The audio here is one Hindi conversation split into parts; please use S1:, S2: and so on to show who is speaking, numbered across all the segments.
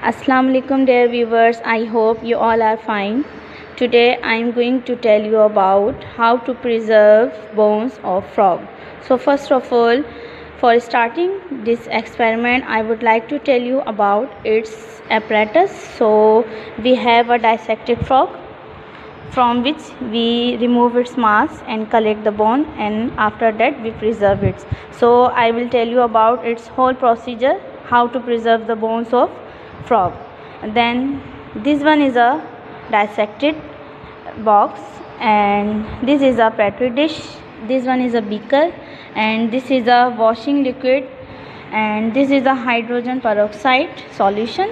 S1: Assalamu alaikum dear viewers, I hope you all are fine. Today I am going to tell you about how to preserve bones of frog. So first of all, for starting this experiment, I would like to tell you about its apparatus. So we have a dissected frog from which we remove its mass and collect the bone, and after that we preserve it. So I will tell you about its whole procedure, how to preserve the bones of frog. Then this one is a dissected box, and this is a petri dish, this one is a beaker, and this is a washing liquid, and this is a hydrogen peroxide solution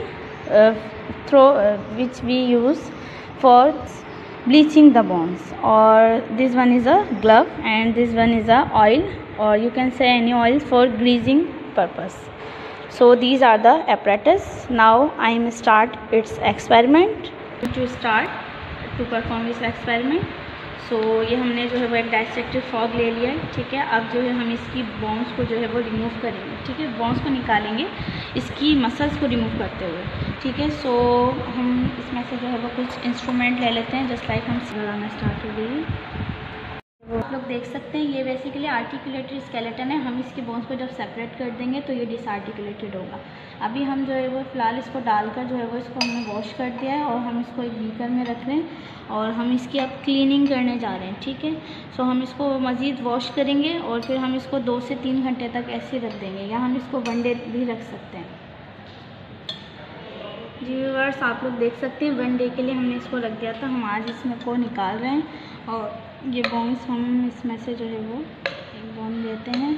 S1: which we use for bleaching the bones. Or this one is a glove, and this one is a oil, or you can say any oil for greasing purpose. So these are the apparatus. Now I am start its experiment. To start to perform this experiment, so ये हमने जो है वो एक डाइसेक्टेड फ्रॉग ले लिया है, ठीक है। अब जो है हम इसकी बोन्स को जो है वो रिमूव करेंगे, ठीक है। बोन्स को निकालेंगे इसकी मसल्स को रिमूव करते हुए, ठीक है। सो हम इसमें से जो है वो कुछ इंस्ट्रूमेंट ले लेते हैं, जस्ट लाइक हम लगाना स्टार्ट हो गई। आप लोग देख सकते हैं ये बेसिकली आर्टिकुलेटेड स्केलेटन है। हम इसकी बोन्स को जब सेपरेट कर देंगे तो ये डिसआर्टिकुलेटेड होगा। अभी हम जो है वो फ़िलहाल इसको डालकर जो है वो इसको हमने वॉश कर दिया है, और हम इसको एक बीकर में रख रहे हैं और हम इसकी अब क्लीनिंग करने जा रहे हैं, ठीक है। सो हम इसको मज़ीद वॉश करेंगे और फिर हम इसको 2 से 3 घंटे तक ऐसे रख देंगे, या हम इसको 1 डे भी रख सकते हैं। जी व्यूअर्स, आप लोग देख सकते हैं 1 डे के लिए हमने इसको रख दिया था। हम आज इसमें को निकाल रहे हैं, और ये बोन्स हम इसमें से जो है वो एक बोन लेते हैं।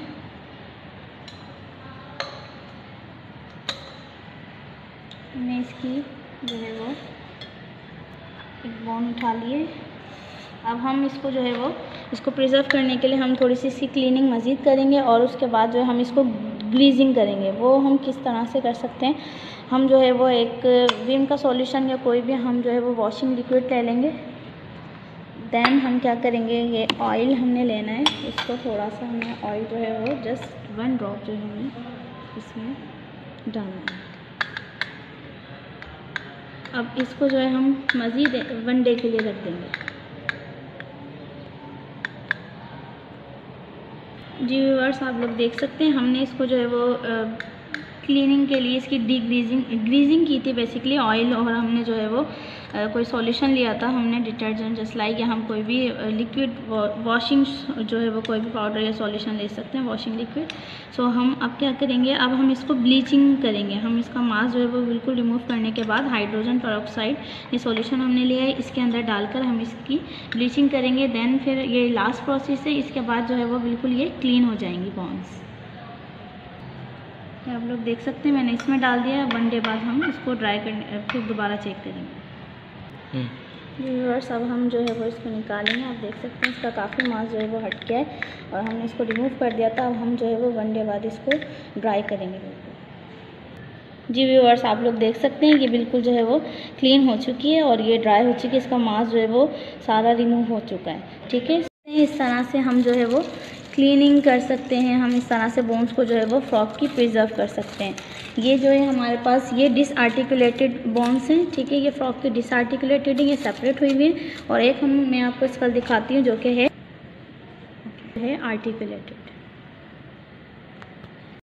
S1: हमने इसकी जो है वो एक बोन उठा लिए। अब हम इसको जो है वो इसको प्रिजर्व करने के लिए हम थोड़ी सी इसकी क्लीनिंग मज़ीद करेंगे, और उसके बाद जो है हम इसको ग्रीजिंग करेंगे। वो हम किस तरह से कर सकते हैं, हम जो है वो एक विम का सॉल्यूशन या कोई भी हम जो है वो वॉशिंग लिक्विड ले लेंगे। देन हम क्या करेंगे, ये ऑयल हमने लेना है, इसको थोड़ा सा हमें ऑयल जो है वो जस्ट 1 ड्रॉप जो है हमें इसमें डालना है। अब इसको जो है हम मज़ीद 1 डे के लिए रख देंगे। जी व्यूअर्स, आप लोग देख सकते हैं हमने इसको जो है वो क्लीनिंग के लिए इसकी ग्रीजिंग की थी बेसिकली ऑयल, और हमने जो है वो कोई सॉल्यूशन लिया था, हमने डिटर्जेंट जस्ट लाइक, या हम कोई भी लिक्विड वॉशिंग जो है वो कोई भी पाउडर या सॉल्यूशन ले सकते हैं, वॉशिंग लिक्विड। सो हम अब क्या करेंगे, अब हम इसको ब्लीचिंग करेंगे। हम इसका मास जो है वो बिल्कुल रिमूव करने के बाद हाइड्रोजन पेरोक्साइड ये सॉल्यूशन हमने लिया है, इसके अंदर डालकर हम इसकी ब्लीचिंग करेंगे। देन फिर ये लास्ट प्रोसेस है, इसके बाद जो है वो बिल्कुल ये क्लीन हो जाएंगी बोन्स। आप लोग देख सकते हैं मैंने इसमें डाल दिया है। 1 डे बाद हम इसको ड्राई करने फिर दोबारा चेक करेंगे। व्यूअर्स, अब हम जो है वो इसको निकालेंगे। आप देख सकते हैं इसका काफ़ी मास जो है वो हट गया है, और हमने इसको रिमूव कर दिया था। अब हम जो है वो 1 डे बाद इसको ड्राई करेंगे बिल्कुल। जी व्यूअर्स, आप लोग देख सकते हैं कि बिल्कुल जो है वो क्लीन हो चुकी है, और ये ड्राई हो चुकी है। इसका मास जो है वो सारा रिमूव हो चुका है, ठीक है। इस तरह से हम जो है वो क्लीनिंग कर सकते हैं। हम इस तरह से बोन्स को जो है वो फ्रॉग की प्रिजर्व कर सकते हैं। ये जो है हमारे पास ये डिसआर्टिकुलेटेड बोन्स हैं, ठीक है। ये फ्रॉग की डिसआर्टिकुलेटेड है, ये सेपरेट हुई हुई है, और एक मैं आपको इसका दिखाती हूँ जो कि है आर्टिकुलेटेड।